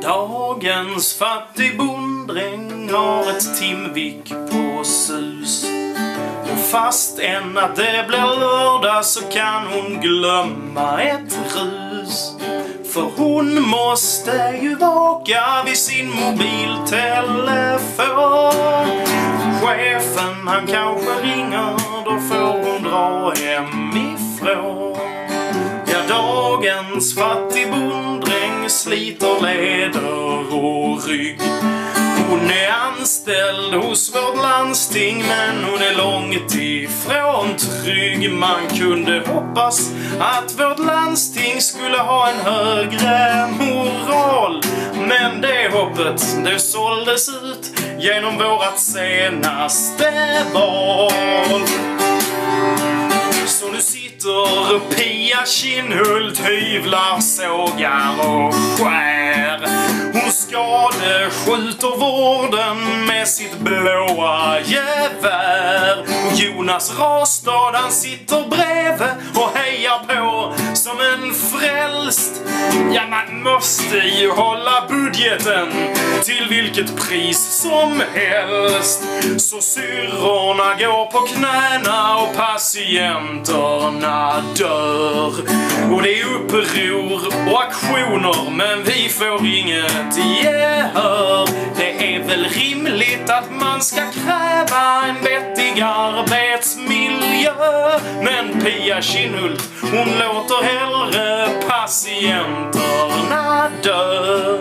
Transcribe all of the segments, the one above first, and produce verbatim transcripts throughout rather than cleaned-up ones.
Dagens fattigbonddräng har ett timvik på sus. Och fast än att det blir lördag så kan hon glömma ett rus. För hon måste ju vaka vid sin mobiltelefon. Chefen han kanske ringer, då får hon dra hemifrån. Ja, dagens fattigbonddräng sliter leder och rygg. Hon är anställd hos vårt landsting, men hon är långt ifrån trygg. Man kunde hoppas att vårt landsting skulle ha en högre moral, men det hoppet, det såldes ut genom vårat senaste val. Så nu sitter Pia Kinnhult, hyvlar, sågar och skär. Hon skadeskjuter vården med sitt blåa gevär. Och Jonas Rastad han sitter bredvid och hejar på som en frälst. Ja, man måste ju hålla budgeten till vilket pris som helst. Så syrrorna går på knäna och patienterna dör. Och det är uppror och aktioner, men vi får inget gehör. Det är väl rimligt att man ska kräva en vettig arbetsmiljö. Men Pia Kinnhult, hon låter hellre patienterna dö.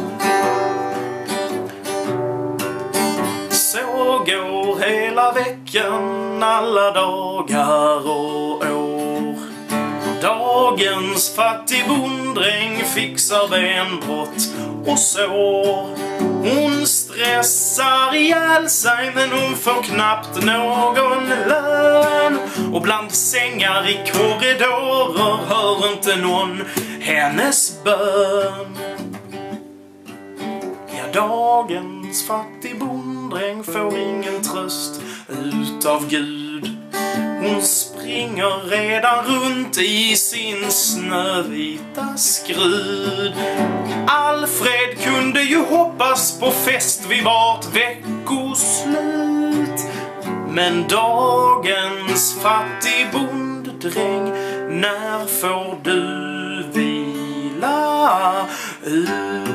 Så går hela veckan, alla dagar och år. Dagens fattigbonddräng fixar benbrott och sår. Hon stressar ihjäl sig, men hon får knappt någon lön. Och bland sängar i korridorer hör inte någon hennes bön. Ja, dagens fattigbonddräng får ingen tröst utav Gud. Hon springer redan runt i sin snövita skrud. Alfred kunde ju hoppas på fest vid vart veckoslut. Men dagens fattigbonddräng, när får du vila ut?